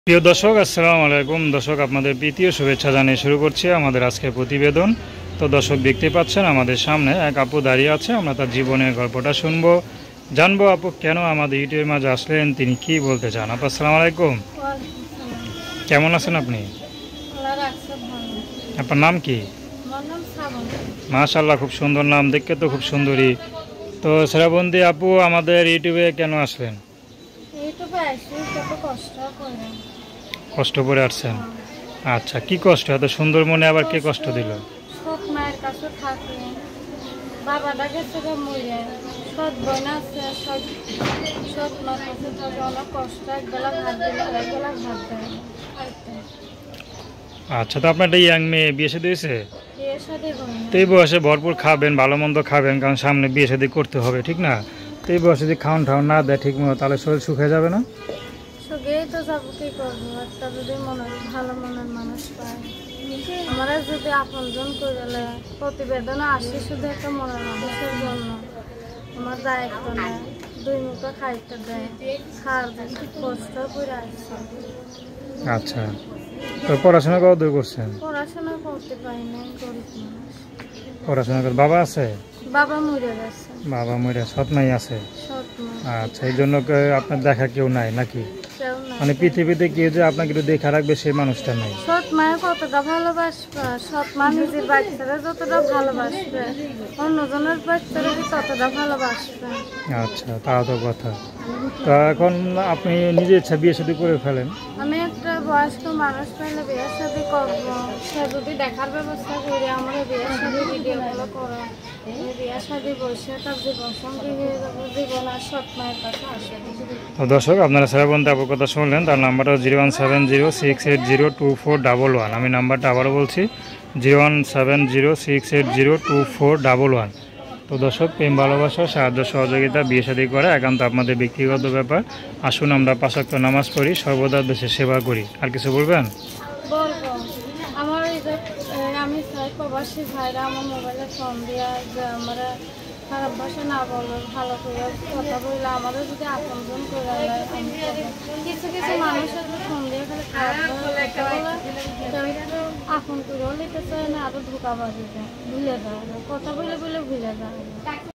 প্রিয় দর্শক, আসসালামু আলাইকুম। দর্শক, আপনাদের প্রীতি ও শুভেচ্ছা জানিয়ে শুরু করছি আমাদের আজকের প্রতিবেদন। তো দর্শক, দেখতে পাচ্ছেন আমাদের সামনে এক আপু দাঁড়িয়ে আছে। আমরা তার জীবনের গল্পটা শুনবো, জানবো আপু কেন আমাদের ইউটিউবের মাঝে আসলেন, তিনি কি বলতে চান। আপু আসসালামু আলাইকুম, কেমন আছেন আপনি? আপনার নাম কি? মাশাআল্লাহ, খুব সুন্দর নাম, দেখতে তো খুব সুন্দরী। তো শ্রাবন্তী আপু, আমাদের ইউটিউবে কেন আসলেন? কষ্ট করে আসছেন? আচ্ছা, কি কষ্ট? এত সুন্দর মনে আবার কে কষ্ট দিল? সৎ মায়ের কাছে থাকে, বাবাটা গেছে মরে, সৎ বোন আছে, সৎ মার কাছে থাকে, অনেক কষ্ট। একবেলা ভাত দিলে একবেলা ভাত দেয়। আচ্ছা, তো আপনার একটা ইয়াং মেয়ে, বিয়ে শাদী হয়েছে? বিয়ে শাদী হয়নি। তো এই বয়সে ভরপুর খাবেন, ভালো মন্দ খাবেন, কারণ সামনে বিয়ে শাদী করতে হবে, ঠিক না? তো এই বয়সে যদি খাওয়ান ঠাওয়ান না দেয় ঠিক মতো, তাহলে শরীর শুকিয়ে যাবে না? শুকিয়েই তো যাবো, কি করবো? একটা যদি ভালো মনের মানুষ পায়, আমরা যদি আপনজন করে প্রতিবেদনে আসি শুধু একটা মনের মানুষের জন্য, আমার দায়িত্ব নেয়, দুই মুখে খাইতে দেয়, খাওয়ার জন্য কষ্ট করে আসছে। আচ্ছা, তো পড়াশোনা কত দূর করছেন? পড়াশোনা করতে পারি না, গরিব মানুষ। পড়াশোনা করে বাবা আছে? বাবা মরে গেছে। বাবা মরে, সৎ নাই আছে? সৎ মা। আচ্ছা, এই জন্য আপনার দেখা কেউ নাই নাকি? কেউ নাই। মানে পৃথিবীতে কেউ যে আপনাকে একটু দেখা রাখবে সেই মানুষটা নাই। সৎ মায়ের কতটা ভালোবাসবে, সৎ মা নিজের বাচ্চারা যতটা ভালোবাসবে, অন্যজনের বাচ্চারা ততটা ভালোবাসবে। আচ্ছা, তাও তো কথা। তো এখন আপনি নিজে ইচ্ছা বিয়ে শাদী করে ফেলেন? আমি একটা বয়স্ক মানুষ পাইলে বিয়ে শাদী করবো, সে যদি দেখার ব্যবস্থা করে আমরা বিয়ে শাদী ভিডিওগুলো করো, বিয়ে শাদী বসে তার জীবন সঙ্গী হয়ে যাবো, জীবন আর সৎ মায়ের কাছে আসে। তো দর্শক, আপনারা শ্রাবন্তী আপুর কথা শুনলেন। তার নাম্বারটা 01706802411। আমি নাম্বারটা আবারও বলছি, 01706802411। তো দর্শক, প্রেম ভালোবাসা, সাহায্য সহযোগিতা, বিয়ে শাদী করা একান্ত আপনাদের ব্যক্তিগত ব্যাপার। আসুন আমরা 5 ওয়াক্ত নামাজ পড়ি, সর্বদা দেশের সেবা করি। আর কিছু বলবেন? বলবো, আমার এই যে আমি চাই প্রবাসী ভাইরা আমার মোবাইলে ফোন দিয়া যে আমরা খারাপ ভাষা না বলো, ভালো করে কথা বললে আমাদের যদি আপনজন করে নেয়। আমি কিছু কিছু মানুষের ফোন দিয়ে খালি খারাপ বলে আপন করেও নিতে চায় না, আরো ধোকা বাজে যায়, ভুলে যায়, কথা বলে ভুলে যায়।